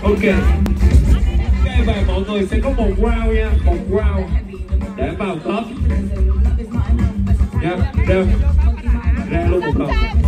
Ok. Ok, và mọi người sẽ có một round nha, một round để vào top. Nha, ra luôn một lần.